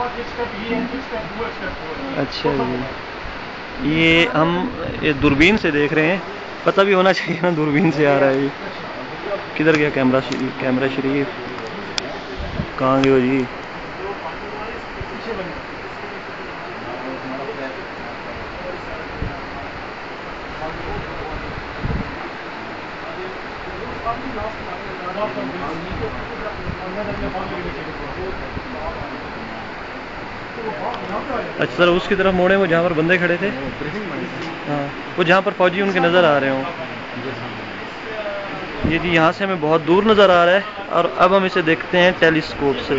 अच्छा जी, ये दूरबीन से देख रहे हैं, पता भी होना चाहिए ना दूरबीन से आ रहा है ये। किधर गया कैमरा शरीफ? कैमरा शरीफ कहाँ गया जी? अच्छा सर, उसकी तरफ मोड़े वो जहाँ पर बंदे खड़े थे। हाँ, वो जहाँ पर फौजी उनके नज़र आ रहे हों। ये जी यहाँ से हमें बहुत दूर नज़र आ रहा है, और अब हम इसे देखते हैं टेलीस्कोप से।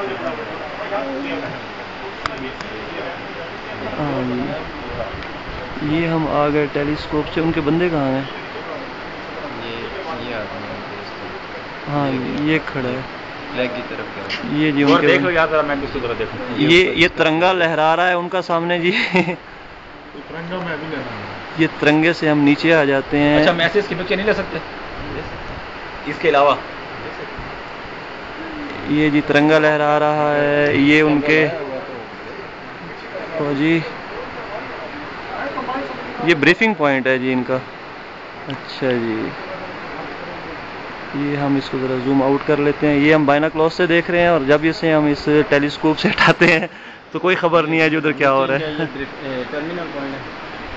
हाँ जी, ये हम आ गए टेलीस्कोप से। उनके बंदे कहाँ हैं? ये आदमी हाँ, ये खड़ा है फ्लैग की तरफ क्या? ये जी और उनके देख लो यार जरा, मैं दूसरी तरफ देखूं। ये तिरंगा लहरा रहा है उनका सामने जी। तिरंगा मैं भी लेना है। ये तिरंगे से हम नीचे आ जाते हैं। अच्छा, मैसेज की पिक्चर नहीं ले सकते इसके अलावा? ये जी तिरंगा लहरा रहा है, ये उनके फौजी। ये ब्रीफिंग पॉइंट है जी इनका। अच्छा जी, ये हम इसको ज़रा जूम आउट कर लेते हैं। ये हम बाइनोक्यूलर से देख रहे हैं, और जब इसे हम इस टेलीस्कोप से हटाते हैं तो कोई खबर नहीं है जो उधर क्या हो रहा है। टर्मिनल पॉइंट है।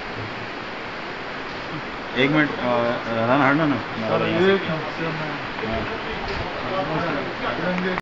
एक मिनट हटना ना।